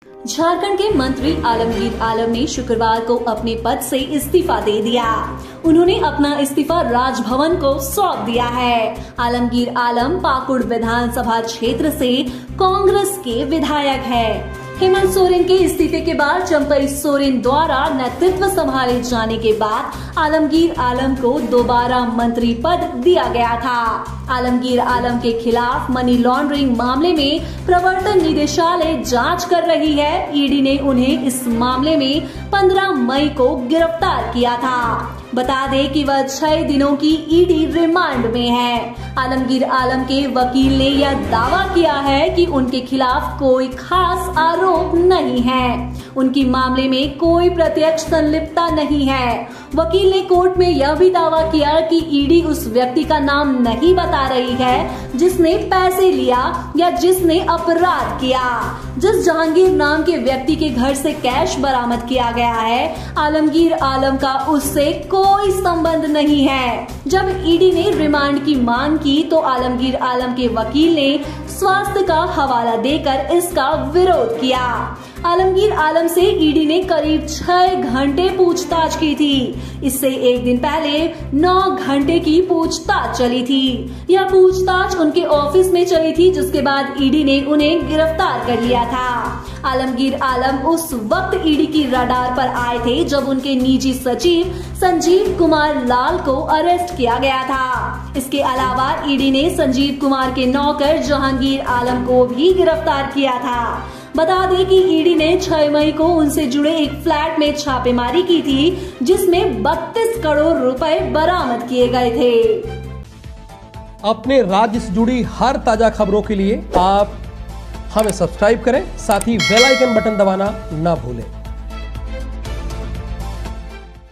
झारखंड के मंत्री आलमगीर आलम ने शुक्रवार को अपने पद से इस्तीफा दे दिया। उन्होंने अपना इस्तीफा राजभवन को सौंप दिया है। आलमगीर आलम पाकुड़ विधानसभा क्षेत्र से कांग्रेस के विधायक है। हेमंत सोरेन के इस्तीफे के बाद चंपई सोरेन द्वारा नेतृत्व संभाले जाने के बाद आलमगीर आलम को दोबारा मंत्री पद दिया गया था। आलमगीर आलम के खिलाफ मनी लॉन्ड्रिंग मामले में प्रवर्तन निदेशालय जांच कर रही है। ईडी ने उन्हें इस मामले में 15 मई को गिरफ्तार किया था। बता दें कि वह 6 दिनों की ईडी रिमांड में है। आलमगीर आलम के वकील ने यह दावा किया है कि उनके खिलाफ कोई खास आरोप नहीं है। उनकी मामले में कोई प्रत्यक्ष संलिप्तता नहीं है। वकील ने कोर्ट में यह भी दावा किया कि ईडी उस व्यक्ति का नाम नहीं बता रही है जिसने पैसे लिया या जिसने अपराध किया। जिस जहांगीर नाम के व्यक्ति के घर से कैश बरामद किया गया है, आलमगीर आलम का उससे कोई संबंध नहीं है। जब ईडी ने रिमांड की मांग की तो आलमगीर आलम के वकील ने स्वास्थ्य का हवाला देकर इसका विरोध किया। आलमगीर आलम से ईडी ने करीब 6 घंटे पूछताछ की थी। इससे एक दिन पहले 9 घंटे की पूछताछ चली थी। यह पूछताछ उनके ऑफिस में चली थी, जिसके बाद ईडी ने उन्हें गिरफ्तार कर लिया था। आलमगीर आलम उस वक्त ईडी की रडार पर आए थे जब उनके निजी सचिव संजीव कुमार लाल को अरेस्ट किया गया था। इसके अलावा ईडी ने संजीव कुमार के नौकर जहांगीर आलम को भी गिरफ्तार किया था। बता दें कि ईडी ने 6 मई को उनसे जुड़े एक फ्लैट में छापेमारी की थी, जिसमें 32 करोड़ रुपए बरामद किए गए थे। अपने राज्य से जुड़ी हर ताजा खबरों के लिए आप हमें सब्सक्राइब करें, साथ ही बेल आइकन बटन दबाना ना भूलें।